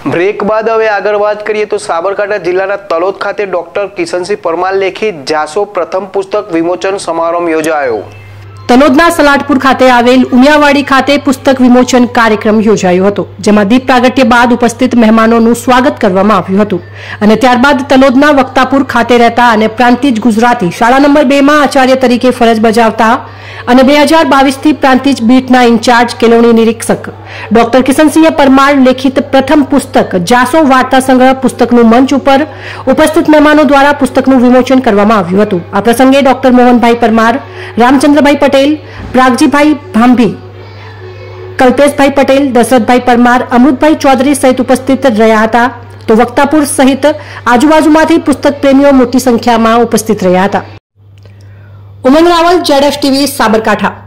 Break બાદ હવે આગળ વાત કરીએ તો સાબરકાંઠા જિલ્લાના તલોદ ખાતે ડોક્ટર કિશનસિંહ પરમાર લેખિત જાસો પ્રથમ પુસ્તક વિમોચન સમારંભ યોજાયો। તલોદના સલાટપુર ખાતે આવેલ ઉમિયાવાડી ખાતે પુસ્તક વિમોચન કાર્યક્રમ યોજાયો હતો, જેમાં દીપ પ્રાગટ્ય બાદ ઉપસ્થિત મહેમાનોનું સ્વાગત કરવામાં આવ્યું હતું અને ત્યારબાદ તલોદના વક્તાપુર ખાતે રહેતા અને પ્રાંતિજ ગુજરાતી શાળા નંબર 2 માં આચાર્ય તરીકે ફરજ બજાવતા અને 2022 થી પ્રાંતિજ બીટના ઇન્ચાર્જ કેળવણી નિરીક્ષક ડોક્ટર કિશનસિંહ પરમાર લેખિત પ્રથમ પુસ્તક જાસો વાર્તા સંગ્રહ પુસ્તકનું મંચ ઉપર ઉપસ્થિત મહેમાનો દ્વારા પુસ્તકનું વિમોચન કરવામાં આવ્યું હતું। આ પ્રસંગે ડોક્ટર મોહનભાઈ પરમાર, રામચંદ્રભાઈ પટેલ, પ્રાગજીભાઈ ભાંભી, કલ્પેશભાઈ પટેલ, દશરથભાઈ પરમાર, અમૃતભાઈ ચૌધરી સહિત ઉપસ્થિત રહ્યા હતા। તો વક્તાપુર સહિત આજુબાજુમાંથી પુસ્તક પ્રેમીઓ મોટી સંખ્યામાં ઉપસ્થિત રહ્યા હતા। ઉમંગ રાવલ, ZF TV, સાબરકાંઠા।